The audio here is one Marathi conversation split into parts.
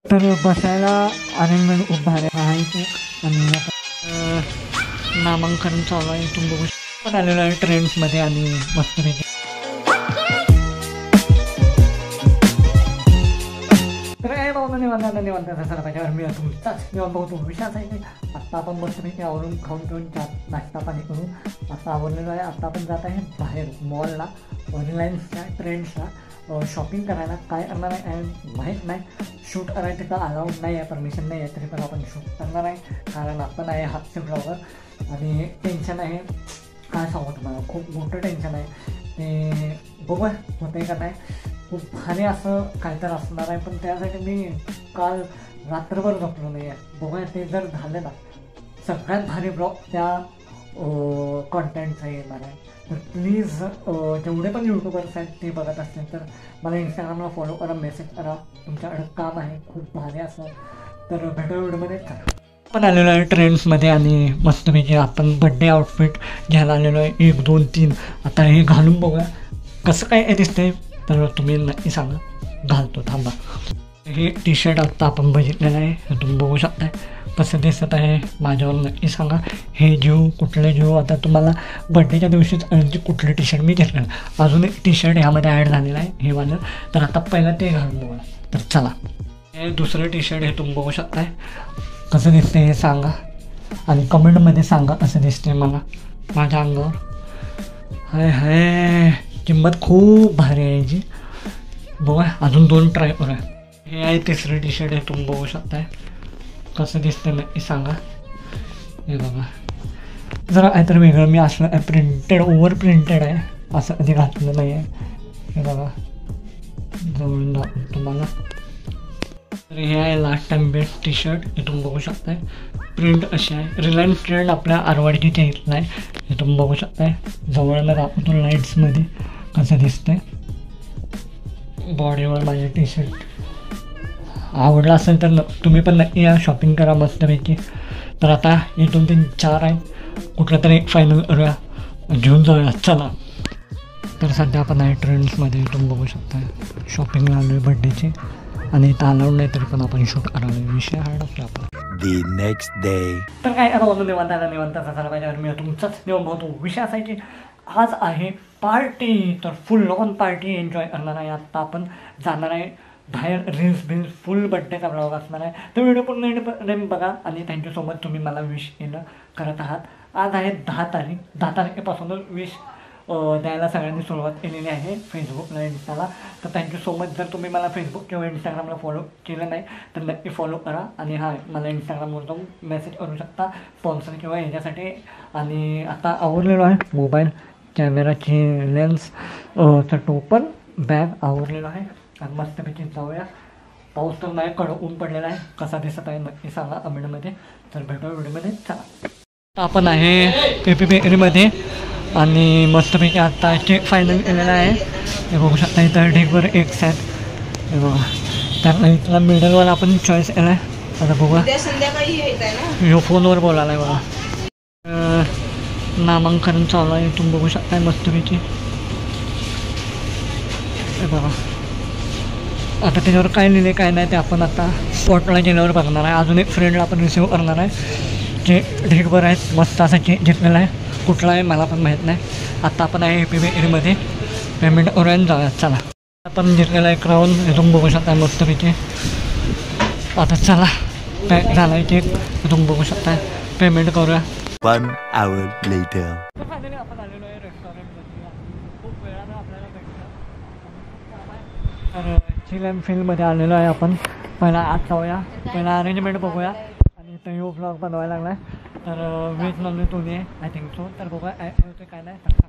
तर बसायला अरेंजमेंट खूप भारी आहे आणि नामांकन चालू आहे. तुम्ही बघू पण आलेलं आहे ट्रेंड्समध्ये आणि मस्तपैकी. तर काय बाबा निवांत सर पाहिजे मी तुमचाच निवांत बघतो विषयाच आहे की आत्ता आपण मस्तपैकी आवरून खाऊन पिऊन नाश्ता पाणी करू आता आवडलेलो आहे. आत्ता आपण जात आहे बाहेर मॉलला रिलायन्सच्या ट्रेंड्सला शॉपिंग करायला. काय करणार आहे माहीत नाही. शूट करायला तिथं अलाउड नाही आहे, परमिशन नाही आहे, तरी पण आपण शूट करणार आहे कारण आपण आहे हास्य ब्लॉगर आणि टेन्शन आहे. काय सांगू तुम्हाला खूप मोठं टेन्शन आहे ते बघूया होतं का नाही. खूप भारी असं काहीतरी असणार आहे पण त्यासाठी मी काल रात्रभर झोपलो नाही आहे. बघूया ते जर झालं ना सगळ्यात भारी ब्लॉग त्या कॉन्टेंटचा येणार आहे. तर प्लीज जेवढे पण यूट्यूबर्स आहेत ते बघत असतील तर मला इंस्टाग्रामला फॉलो करा, मेसेज करा. तुमच्याकडं काम आहे खूप भारी असं. तर भेटू व्हिडिओमध्ये. पण आलेलो आहे ट्रेंड्समध्ये आणि मस्तपैकी आपण बड्डे आउटफिट घ्यायला आलेलो आहे 1 2 3. आता हे घालून बघूया कसं काय दिसतंय तर तुम्ही नक्की सांगा. घालतो थांबा. हे टी शर्ट आत्ता आपण बघितलेलं आहे तुम्ही बघू शकताय कसं दिसत आहे माझ्यावर नक्की सांगा. हे जीव कुठले जीव आता तुम्हाला बड्डेच्या दिवशीच कुठलं टी शर्ट मी घेतलं. अजून एक टी शर्ट ह्यामध्ये ॲड झालेलं आहे हे वालं. तर आता पहिलं ते घालून बघा. तर चला हे दुसरं टी शर्ट हे तुम्ही बघू शकताय कसं दिसते हे सांगा आणि कमेंटमध्ये सांगा कसं दिसते मला माझ्या अंगावर. हाय हाय किंमत खूप भारी आहे याची. बघा अजून 2 ट्राय करूया. हे आहे तिसरं टी शर्ट हे तुम्ही बघू शकताय कसं दिसतं नक्की सांगा. हे बघा जरा काहीतरी वेगळं मी असलं प्रिंटेड ओव्हर प्रिंटेड आहे असं कधी घातलं नाही आहे. हे बघा जवळून दाखवतो तुम्हाला. तर हे आहे last time best T-shirt हे तुम्ही बघू शकताय. प्रिंट अशी आहे. रिलायन्स ट्रेंड आपल्या आरवाडीच्या इथलं आहे हे तुम्ही बघू शकताय. जवळनं दाखवतो लाईट्समध्ये कसं दिसतंय. बॉडीवर माझे टी शर्ट आवडला असेल तर तुम्ही पण नक्की या शॉपिंग करा मस्तपैकी. तर आता 1 2 3 4 आहेत कुठलं तरी एक फायनल करूया घेऊन जाऊया चला. तर सध्या आपण आहे ट्रेंड्समध्ये तुम्ही बघू शकता शॉपिंगला आलो आहे बड्डेची आणि इथं अलाउड नाही तरी पण आपण शूट करायला विषय हार्ड असतो आपला. The next day. तर काय आता बोलून निवांत झाला पाहिजे मी तुमचाच नियम बघतो. विषय असा आहे की आज आहे पार्टी. तर फुल ऑन पार्टी एन्जॉय करणार आहे. आत्ता आपण जाणार आहे बाहेर रील्स फुल बड्डेचा ब्लॉग असणार आहे. तर व्हिडिओ पूर्ण बघा आणि थँक्यू सो मच तुम्ही मला विश करत आहात. आज आहे 10 तारीख. 10 तारखेपासूनच विश द्यायला सगळ्यांनी सुरुवात केलेली आहे फेसबुकला इंस्टाला. तर थँक्यू सो मच. जर तुम्ही मला फेसबुक किंवा इंस्टाग्रामला फॉलो केलं नाही तर नक्की फॉलो करा आणि हा मला इंस्टाग्रामवर जाऊन मेसेज करू शकता स्पॉन्सर किंवा ह्याच्यासाठी. आणि आता आवरलेलो आहे मोबाईल कॅमेराची लेन्स चं टोपण बॅग आवरलेलं आहे आणि मस्तपैकी जाऊया. पाऊस तर नाही कडक ऊन पडलेला आहे. कसा दिसत आहे नक्की सांगा कमेंटमध्ये. तर भेटूया व्हिडिओमध्ये चला. आपण आहे PP बेकरीमध्ये आणि मस्तपैकी आत्ता केक फायनल केलेला आहे. हे बघू शकता इथं ढेकवर एग्स आहेत. हे बघा त्यातला इथला मिडलवाला आपण चॉईस केला आहे. आता बघूया ह्यो फोनवर बोलायला आहे बघा. नामांकन चालू आहे तुम्ही बघू शकता मस्तपैकी. हे बघा आता त्याच्यावर काय लिहिले काय नाही ते आपण आता स्पॉटला गेल्यावर बघणार आहे. अजून एक फ्रेंडला आपण रिसिव्ह करणार आहे जे ढेकभर आहेत. मस्त असा केक घेतलेला आहे. कुठला आहे मला पण माहीत नाही. आता आपण आहे PP बेकरीमध्ये पेमेंट करूया जाऊया चला. आपण घेतलेला आहे क्राऊन हे तुम्ही बघू शकता मस्तपैकी. आता चला पॅक झाला आहे केक तुम्ही बघू शकता. पेमेंट करूया. 1 hour later. फायनली आपण आलेलो आहे रेस्टॉरंटमध्ये. खूप वेळानं आपल्याला भेटलं. तर चिल अँड फिलमध्ये आलेलो आहे आपण. पहिला आत जाऊया पहिला अरेंजमेंट बघूया आणि इथं यो ब्लॉग बनवायला लागला आहे. तर व्हेज नॉनव्हेज दोन्ही आहे आय थिंक सो. तर बघूया काय होतं काय नाही तर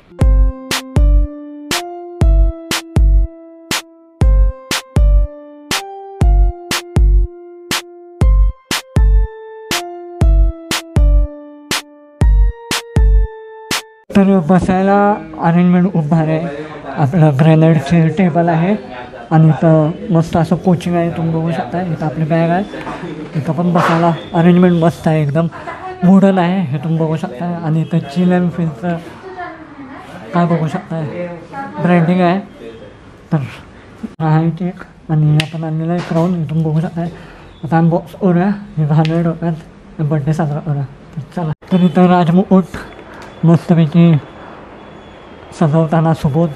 तर बसायला अरेंजमेंट खूप भारी आहे. आपलं ग्रॅनाइटचे टेबल आहे आणि इथं मस्त असं कोचिंग आहे तुम्ही बघू शकता. इथं आपली बॅग आहे. इथं पण बसायला अरेंजमेंट मस्त आहे एकदम मॉडर्न आहे हे तुम्ही बघू शकता. आणि इथं चिल अँड फिलचं काय बघू शकता ब्रँडिंग आहे. तर आहे केक आणि आपण आणलेलं आहे क्राऊन. इथून बघू शकताय. आता अनबॉक्स करूया. हे घालूया डोक्यात बड्डे साजरा करूया. चला. तर इथं राजमुकुट मस्तपैकी सजवताना सुबोध.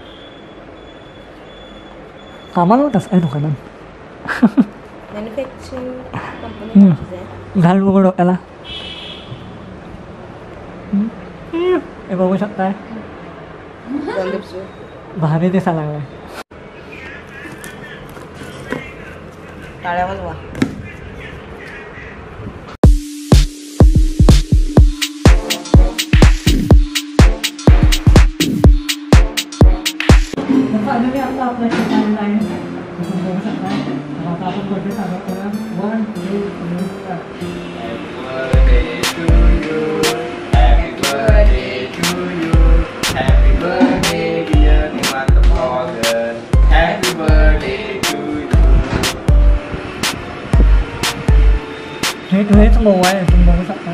कामाला होतास काय दुकानात? मॅन्युफॅक्चरिंग कंपनी घाल बघू डोक्याला. हे बघू शकताय. भारी दिसायला लागलाय. टाळ्या वाजवा. फायनली आता आपल्या ठिकाणी आहे. बघू शकताय. आता आपण बड्डे साजरा करूया. 1 2 3 4. हेच मऊ आहे. तुम्ही बघू शकता.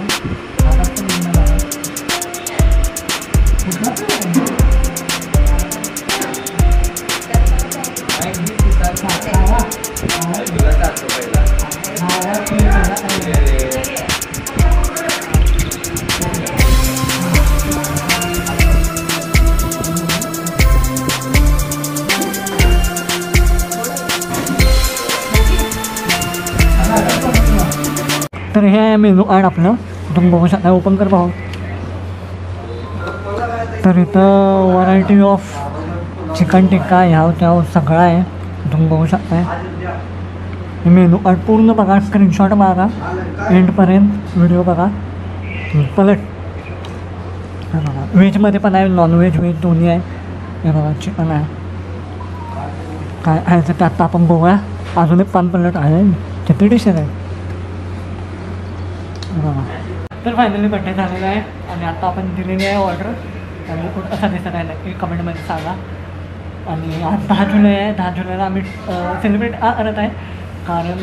तर हे आहे मेनू कार्ड आपलं. तुम्ही बघू शकता. ओपन कर पाहू. तर इथं व्हरायटी ऑफ चिकन टिक्का ह्याव त्याव सगळं आहे. तुम्ही बघू शकताय. हे मेनू कार्ड पूर्ण बघा. स्क्रीनशॉट मारा. एंडपर्यंत व्हिडिओ बघा. पलट. हे बघा. व्हेजमध्ये पण आहे. नॉनव्हेज व्हेज दोन्ही आहे. हे बघा चिकन आहे. काय आहे तर त्यात आपण बघूया. अजून एक पानपलट आहे. किती डिशेस आहे. तर फायनली बड्डे झालेला आहे. आणि आता आपण दिलेली आहे ऑर्डर. आणि कुठं असा दिसत आहे नक्की कमेंटमध्ये सांगा. आणि आज 10 जुलै आहे. 10 जुलैला आम्ही सेलिब्रेट करत आहे. कारण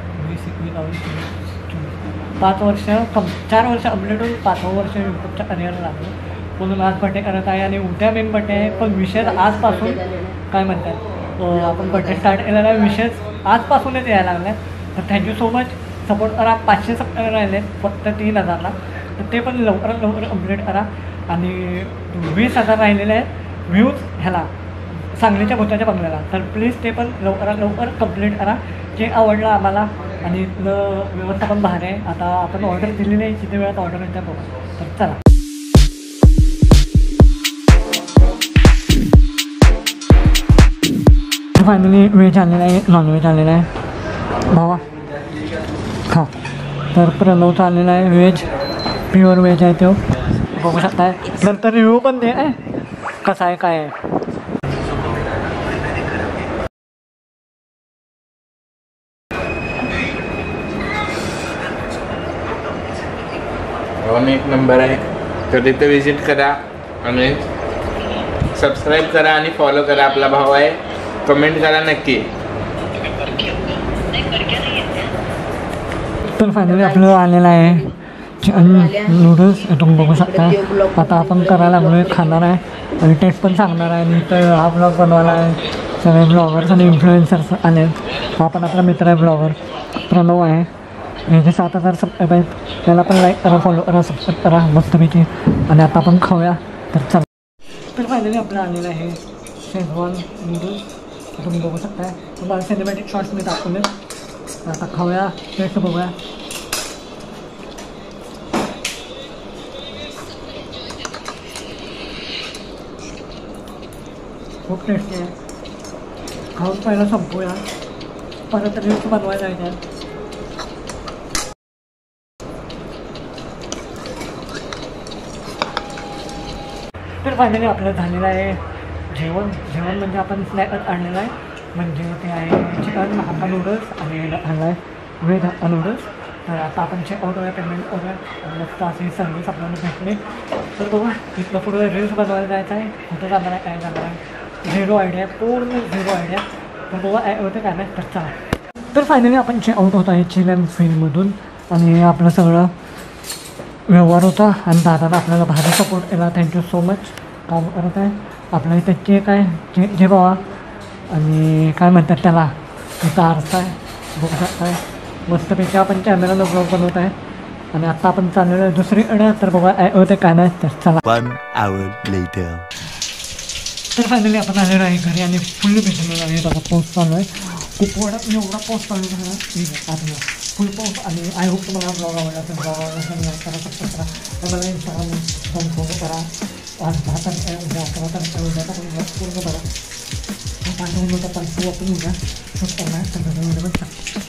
5 वर्ष 4 वर्ष कंप्लीट होऊन 5वं वर्ष यूट्यूबच्या करिअरला लागलं. म्हणून आज बड्डे करत आहे. आणि उद्या मेन बड्डे आहे. पण विषय आजपासून काय म्हणतात आपण बड्डे स्टार्ट केलेला आहे. विषय आजपासूनच यायला लागला आहे. तर थँक्यू सो मच. सपोर्ट करा. 500 सबस्क्रायबर राहिले फक्त 3000ला. तर ते पण लवकरात लवकर कंप्लीट करा. आणि 20,000 राहिलेले आहेत व्ह्यूज ह्याला सांगलीच्या भुताच्या बंगल्याला. तर प्लीज ते पण लवकरात लवकर कंप्लीट करा. जे आवडलं आम्हाला. आणि इथलं व्यवस्था पण भारी आहे. आता आपण ऑर्डर दिलेली आहे. किती वेळात ऑर्डर येते बघा. तर चला. फायनली व्हेज आलेलं आहे. नॉनव्हेज आलेलं आहे. भावा हां. तर प्रणवचं आलेलं आहे व्हेज. प्युअर व्हेज आहे तो. बघू शकताय. नंतर रिव्ह्यू पण दे आहे कसा आहे काय आहे. एक नंबर आहे. तर तिथे विजिट करा आणि सबस्क्राईब करा आणि फॉलो करा. आपला भाव आहे. कमेंट करा नक्की. तर फायनली आपलं आलेलं आहे चिकन नूडल्स. तुम्ही बघू शकता. आता आपण करायला लागलो आहे. खाणार आहे आणि टेस्ट पण सांगणार आहे. आणि तर हा ब्लॉग बनवायला आहे. सगळे ब्लॉगर्स आणि इन्फ्लुएन्सर्स आले. हा पण आपला मित्र आहे ब्लॉगर प्रणव आहे. हे 7,000 सबस्क्राईब आहेत. त्याला पण लाईक करा फॉलो करा सबस्क्राईब करा मस्तपैकी. आणि आता आपण खाऊया. तर चला. तर फायनली आपलं आलेलं आहे शेजवान नूडल्स. तुम्ही बघू शकता. तुम्हाला सिनेमॅटिक शॉर्ट्स मी दाखवले. आता खाऊया. टेस्ट बघूया. खूप टेस्टी आहे. खाऊन पहिला संपूया. परत रील्स बनवायला जायचं. तर फायनली आपलं झालेलं आहे जेवण. जेवण म्हणजे आपण स्नॅक्स आणलेलं आहे. म्हणजे ते आहे चिकन हक्का नूडल्स आणि आणलं आहे व्हेज हक्का नूडल्स. तर आता आपण चेकआउट करूया. पेमेंट करूया. मस्त अशी सर्विस आपल्याला भेटली. तर बघा इथलं पुढे रील्स बनवायला जायचं आहे. कुठं जाणार आहे काय जाणार आहे झिरो आयडिया. पूर्ण झिरो आयडिया. तर बघा होतं काय नाही. तर चला. तर फायनली आपण चेकआउट होत आहे चिलन फिल्ममधून. आणि आपलं सगळं व्यवहार होता. आणि दादाला आपल्याला भारी सपोर्ट केला. Thank you so much. काम करत आहे आपल्या इथं केक आहे. जे बाबा आणि काय म्हणतात त्याला इथं आरसा आहे बघू शकताय मस्तपैकी आपण कॅमेराला ब्लॉग बनवत आहे आणि आता आपण चाललेलो आहे दुसरीकडे तर बघा होते काय नाही तर चला 1 hour later. तर फायनली आपण आलेलो आहे घरी आणि फुल भेटलेलं आहे बघा पाऊस चालू आहे खूप एवढा पाऊस चालू झाला फुल पाऊस आणि आय होप तुम्हाला ब्लॉग आवडला तर ब्लॉग आवडला करा सबस्क्राईब करा मला इंस्टाग्राम फॉलो करा आज 10 तारखेला उद्या 11 तारखेला उद्या पण पूर्ण करा 5 होता 5 आपण उद्या करणार तर